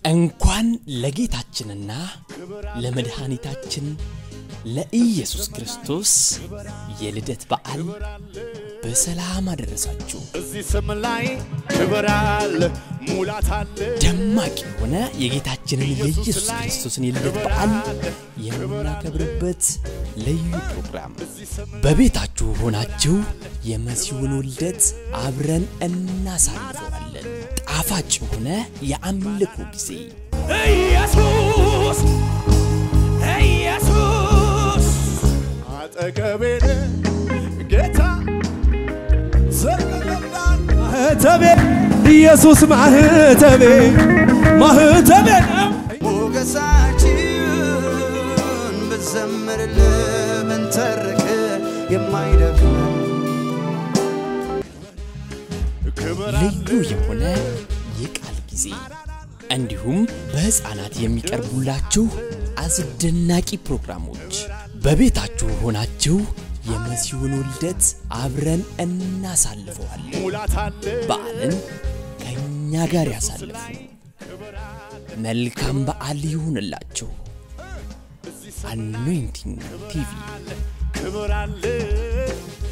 እንኳን ለጌታችንና ለመድኃኒታችን ለኢየሱስ ክርስቶስ የልደት በዓል በሰላም አደረሳችሁ። እዚህ ስም ላይ ክብር አለ ሙላት አለ ደማቅ የሆነ የጌታችንን የኢየሱስ ክርስቶስን የልደት በዓል የምናከብርበት ልዩ ፕሮግራም በቤታችሁ ሆናችሁ የመሲሁን ልደት አብረን እናሳልፋለን። ጣፋጭ የሆነ የአምልኮ ጊዜ ኢየሱስ አጠገቤ ጌታ ዘርቀለዳን ማህተቤ ኢየሱስ ማህተቤ ሞገሳችን በዘመርልህ ብንተርክ የማይደክም ልዩ የሆነ የቃል ጊዜ እንዲሁም በሕፃናት የሚቀርቡላችሁ አስደናቂ ፕሮግራሞች በቤታችሁ ሆናችሁ የመሲሁን ልደት አብረን እናሳልፈዋለን። በዓልን ከኛ ጋር ያሳልፉ። መልካም በዓል ይሁንላችሁ። አኖይንቲንግ ቲቪ